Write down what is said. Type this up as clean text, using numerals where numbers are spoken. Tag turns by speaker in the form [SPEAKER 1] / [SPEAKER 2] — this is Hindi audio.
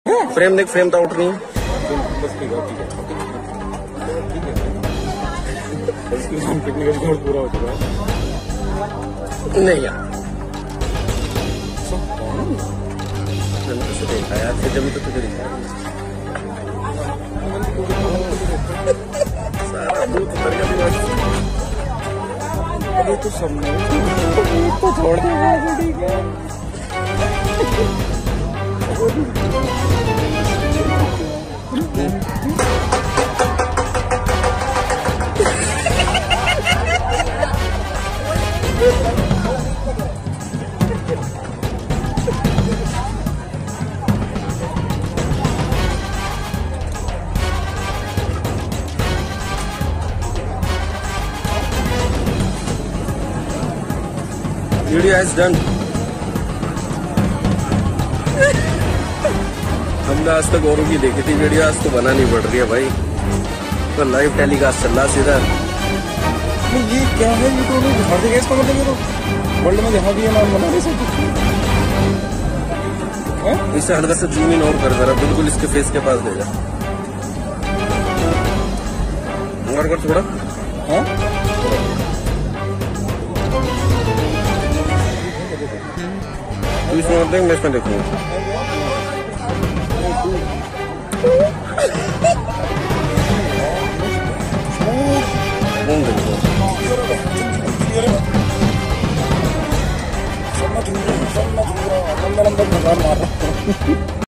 [SPEAKER 1] फ्रेम देख, फ्रेम तो आउट नहीं है।
[SPEAKER 2] बस ठीक है, ठीक है, ठीक है। टेक्निकल कोड पूरा हो चुका है।
[SPEAKER 1] नहीं यार, मैंने तुझे देखा यार, फिर जब तो तुझे दिखा सारा भूत उतर गया दिमाग से।
[SPEAKER 2] अरे तो सबने तो छोड़ दिया, ठीक है।
[SPEAKER 1] Video is done. हमने आज तक औरों की देखी थी वीडियो, आज तो बनानी पड़ रही है भाई। तो लाइव टेलीकास्ट चल रहा सीधा।
[SPEAKER 2] ये क्या है? ये तो दिखा देगा इसका मतलब, ये तो वर्ल्ड में जहाँ भी ये नाम बना रहे सकते।
[SPEAKER 1] इसे हल्का से जूम इन और कर जरा, बिल्कुल इसके फेस के पास ले जा और कर थोड़ा। तू इसमें और देख, मैं इसमें देखूंगा।
[SPEAKER 2] सब मैं मार रहा हूँ।